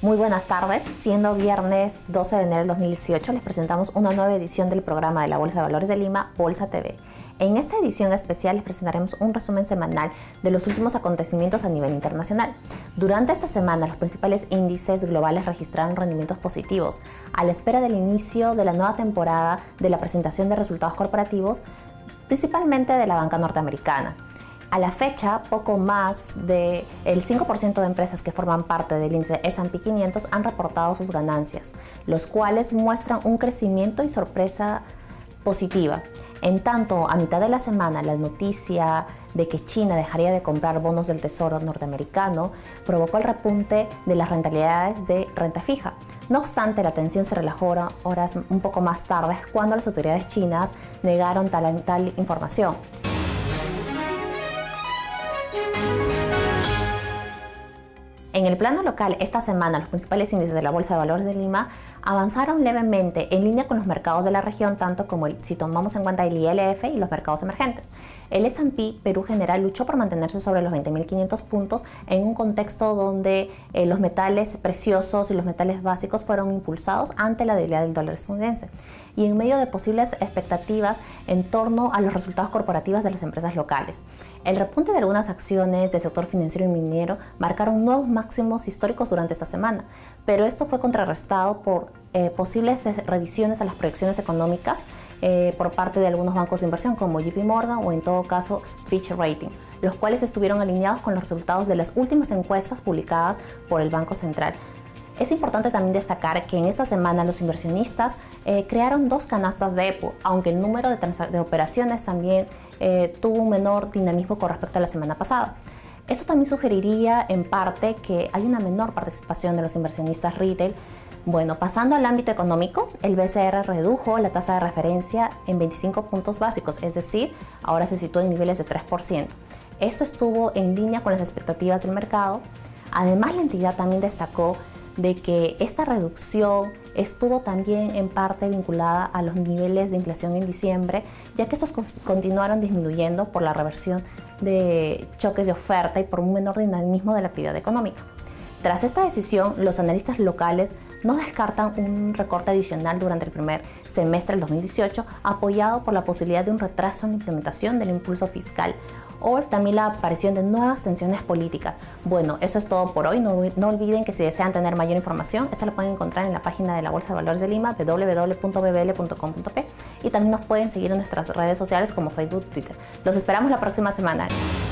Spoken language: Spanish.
Muy buenas tardes, siendo viernes 12 de enero del 2018 les presentamos una nueva edición del programa de la Bolsa de Valores de Lima, Bolsa TV. En esta edición especial les presentaremos un resumen semanal de los últimos acontecimientos a nivel internacional. Durante esta semana los principales índices globales registraron rendimientos positivos a la espera del inicio de la nueva temporada de la presentación de resultados corporativos, principalmente de la banca norteamericana. A la fecha, poco más del 5% de empresas que forman parte del índice S&P 500 han reportado sus ganancias, los cuales muestran un crecimiento y sorpresa positiva. En tanto, a mitad de la semana, la noticia de que China dejaría de comprar bonos del Tesoro norteamericano provocó el repunte de las rentabilidades de renta fija. No obstante, la tensión se relajó horas un poco más tarde cuando las autoridades chinas negaron tal información. En el plano local, esta semana los principales índices de la Bolsa de Valores de Lima avanzaron levemente en línea con los mercados de la región, tanto como si tomamos en cuenta el ILF y los mercados emergentes. El S&P Perú General luchó por mantenerse sobre los 20.500 puntos en un contexto donde los metales preciosos y los metales básicos fueron impulsados ante la debilidad del dólar estadounidense y en medio de posibles expectativas en torno a los resultados corporativos de las empresas locales. El repunte de algunas acciones del sector financiero y minero marcaron nuevos máximos históricos durante esta semana, pero esto fue contrarrestado por posibles revisiones a las proyecciones económicas por parte de algunos bancos de inversión como JP Morgan o en todo caso Fitch Rating, los cuales estuvieron alineados con los resultados de las últimas encuestas publicadas por el Banco Central. Es importante también destacar que en esta semana los inversionistas crearon dos canastas de EPO, aunque el número de operaciones también tuvo un menor dinamismo con respecto a la semana pasada. Esto también sugeriría en parte que hay una menor participación de los inversionistas retail. Bueno, pasando al ámbito económico, el BCR redujo la tasa de referencia en 25 puntos básicos, es decir, ahora se sitúa en niveles de 3%. Esto estuvo en línea con las expectativas del mercado. Además, la entidad también destacó de que esta reducción estuvo también en parte vinculada a los niveles de inflación en diciembre, ya que estos continuaron disminuyendo por la reversión de choques de oferta y por un menor dinamismo de la actividad económica. Tras esta decisión, los analistas locales no descartan un recorte adicional durante el primer semestre del 2018, apoyado por la posibilidad de un retraso en la implementación del impulso fiscal o también la aparición de nuevas tensiones políticas. Bueno, eso es todo por hoy. No olviden que si desean tener mayor información, esta la pueden encontrar en la página de la Bolsa de Valores de Lima, www.bbl.com.p, y también nos pueden seguir en nuestras redes sociales como Facebook y Twitter. Los esperamos la próxima semana.